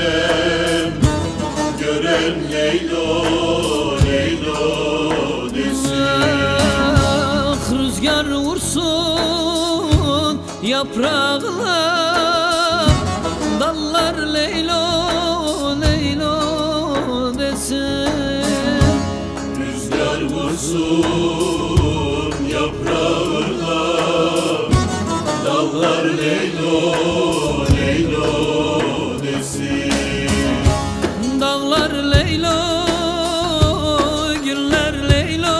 desem, gören Leylo, Leylo desin. Ah, rüzgar vursun yaprağına, dallar Leylo, Leylo desin. Rüzgar vursun yaprağına, dallar Leylo, Leylo desin. Dağlar Leylo, güller Leylo,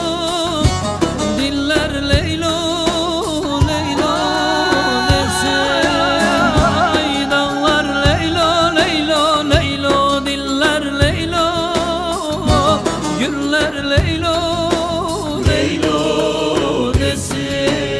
diller Leylo, Leylo desin. Ay, dağlar Leylo, Leylo, Leylo, diller Leylo, güller Leylo, Leylo desin.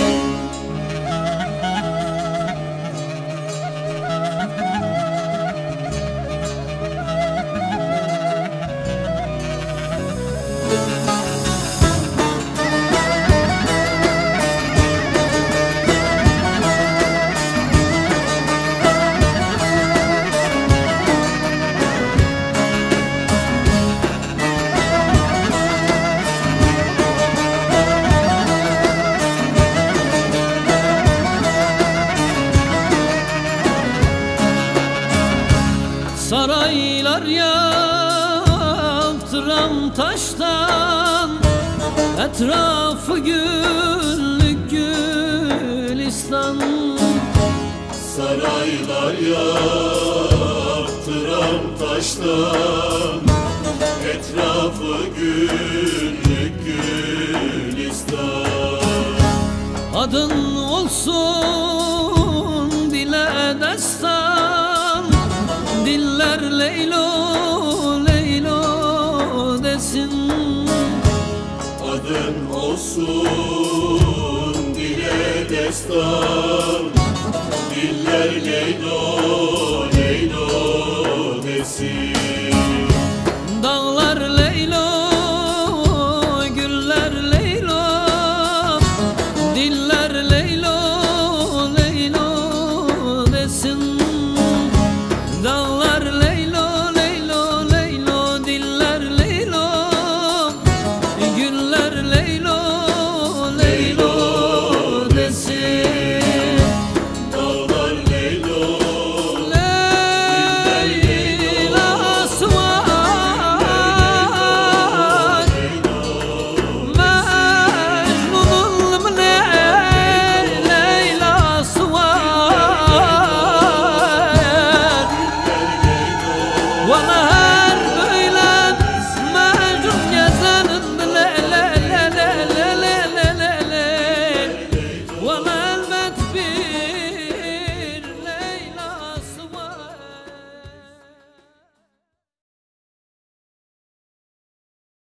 Saraylar yaptıram taştan, etrafı güllük gülistan. Saraylar yaptıram taştan, etrafı güllük gülistan. Adın olsun dile destan, diller Leylo, Leylo desin. Adın olsun dile destan, diller Leylo, Leylo desin.